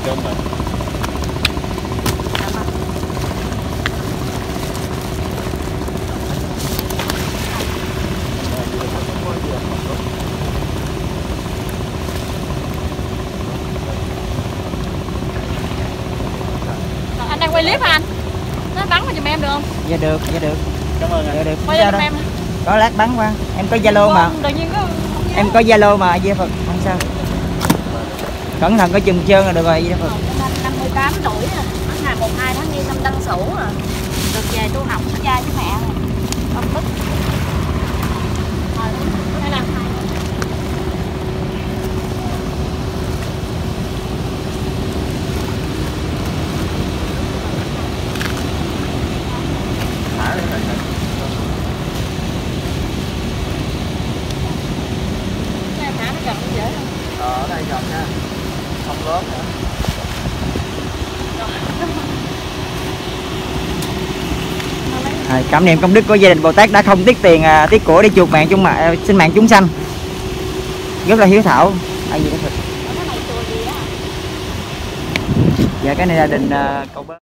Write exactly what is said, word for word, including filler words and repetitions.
cơm rồi. Anh đang quay clip hả anh? Nó bắn vào giùm em được không? Dạ được, dạ được. Cảm ơn anh. Dạ được. Quay Sao giùm đó? em. Có lát bắn qua. Em có Zalo mà. Tự nhiên có Em có Zalo mà Di Phật, không sao. Cẩn thận có chùm trơn là được rồi Di Phật. năm mươi tám tuổi rồi, ngày mùng hai tháng Giêng năm Tân Sửu rồi. Được về tu học với cha với mẹ rồi. Ông Đức. Rồi, đây là Thả lên này. em thả nó gần nó dễ không? Ờ, ở đây gần nha. Không lớn nữa. À, cảm niệm công đức của gia đình Bồ Tát đã không tiếc tiền à, tiếc của để chuộc mạng chúng mà sinh mạng chúng sanh, rất là hiếu thảo. Ai gì đó Phật. Cái này chùa gì á? Dạ cái này là đình uh, Cầu Bến.